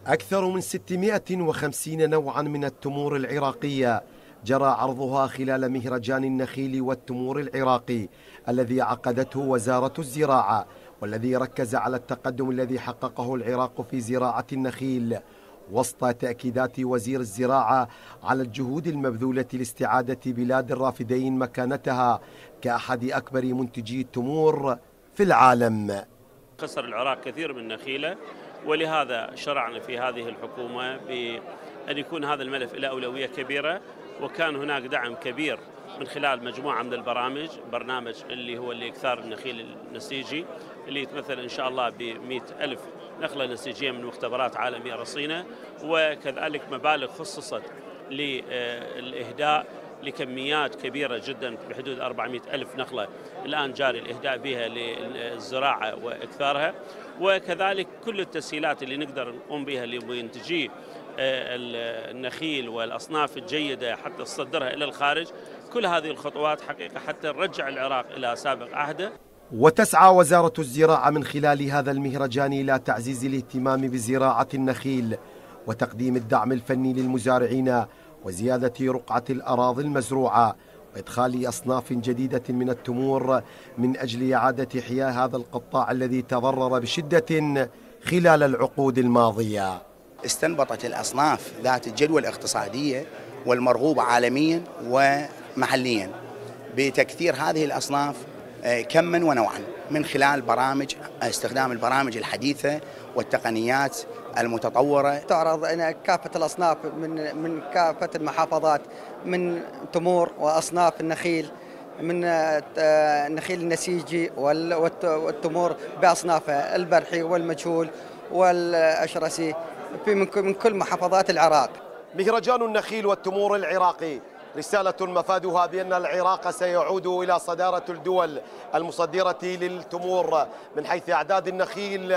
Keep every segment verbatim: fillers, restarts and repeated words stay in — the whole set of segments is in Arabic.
أكثر من ستمائة وخمسين نوعا من التمور العراقية جرى عرضها خلال مهرجان النخيل والتمور العراقي الذي عقدته وزارة الزراعة، والذي ركز على التقدم الذي حققه العراق في زراعة النخيل، وسط تأكيدات وزير الزراعة على الجهود المبذولة لاستعادة بلاد الرافدين مكانتها كأحد أكبر منتجي التمور في العالم. خسر العراق كثير من نخيله، ولهذا شرعنا في هذه الحكومة بأن يكون هذا الملف له أولوية كبيرة، وكان هناك دعم كبير من خلال مجموعة من البرامج، برنامج اللي هو لإكثار النخيل النسيجي اللي يتمثل إن شاء الله بمئة ألف نخلة نسيجية من مختبرات عالمية رصينة، وكذلك مبالغ خصصت للإهداء لكميات كبيرة جدا بحدود أربعمئة ألف نخلة الآن جاري الإهداء بها للزراعة وإكثارها، وكذلك كل التسهيلات اللي نقدر نقوم بها لمنتجي النخيل والأصناف الجيدة حتى تصدرها إلى الخارج. كل هذه الخطوات حقيقة حتى نرجع العراق إلى سابق عهده. وتسعى وزارة الزراعة من خلال هذا المهرجان إلى تعزيز الاهتمام بزراعة النخيل وتقديم الدعم الفني للمزارعين وزيادة رقعة الأراضي المزروعة وإدخال أصناف جديدة من التمور من أجل إعادة إحياء هذا القطاع الذي تضرر بشدة خلال العقود الماضية. استنبطت الأصناف ذات الجدوى الاقتصادية والمرغوبة عالميا ومحليا بتكثير هذه الأصناف كما ونوعا من خلال برامج استخدام البرامج الحديثة والتقنيات المتطورة. تعرض كافة الأصناف من من كافة المحافظات من تمور وأصناف النخيل، من النخيل النسيجي والتمور بأصنافها البرحي والمجهول والأشرسي في من كل محافظات العراق. مهرجان النخيل والتمور العراقي رسالة مفادها بأن العراق سيعود إلى صدارة الدول المصدرة للتمور من حيث أعداد النخيل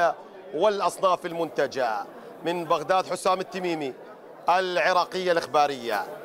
والأصناف المنتجة. من بغداد، حسام التميمي، العراقية الإخبارية.